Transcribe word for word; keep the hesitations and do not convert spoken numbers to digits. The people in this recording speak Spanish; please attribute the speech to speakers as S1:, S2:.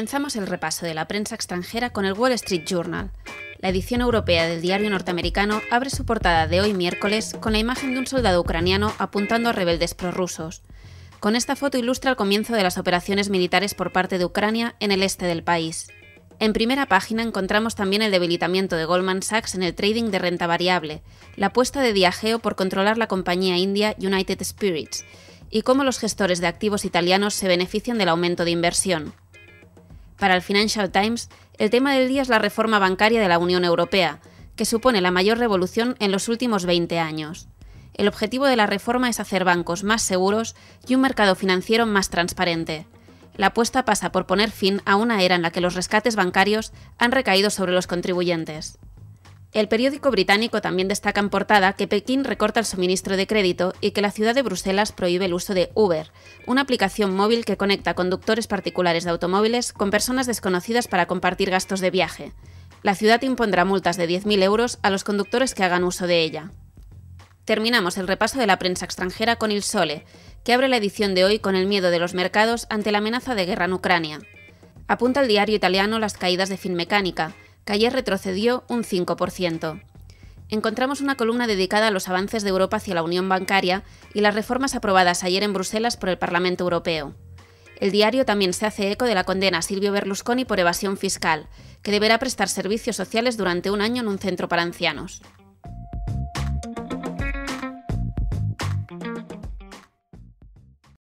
S1: Comenzamos el repaso de la prensa extranjera con el Wall Street Journal. La edición europea del diario norteamericano abre su portada de hoy miércoles con la imagen de un soldado ucraniano apuntando a rebeldes prorrusos. Con esta foto ilustra el comienzo de las operaciones militares por parte de Ucrania en el este del país. En primera página encontramos también el debilitamiento de Goldman Sachs en el trading de renta variable, la apuesta de Diageo por controlar la compañía india United Spirits, y cómo los gestores de activos italianos se benefician del aumento de inversión. Para el Financial Times, el tema del día es la reforma bancaria de la Unión Europea, que supone la mayor revolución en los últimos veinte años. El objetivo de la reforma es hacer bancos más seguros y un mercado financiero más transparente. La apuesta pasa por poner fin a una era en la que los rescates bancarios han recaído sobre los contribuyentes. El periódico británico también destaca en portada que Pekín recorta el suministro de crédito y que la ciudad de Bruselas prohíbe el uso de Uber, una aplicación móvil que conecta conductores particulares de automóviles con personas desconocidas para compartir gastos de viaje. La ciudad impondrá multas de diez mil euros a los conductores que hagan uso de ella. Terminamos el repaso de la prensa extranjera con Il Sole, que abre la edición de hoy con el miedo de los mercados ante la amenaza de guerra en Ucrania. Apunta el diario italiano las caídas de Finmeccanica, que ayer retrocedió un cinco por ciento. Encontramos una columna dedicada a los avances de Europa hacia la unión bancaria y las reformas aprobadas ayer en Bruselas por el Parlamento Europeo. El diario también se hace eco de la condena a Silvio Berlusconi por evasión fiscal, que deberá prestar servicios sociales durante un año en un centro para ancianos.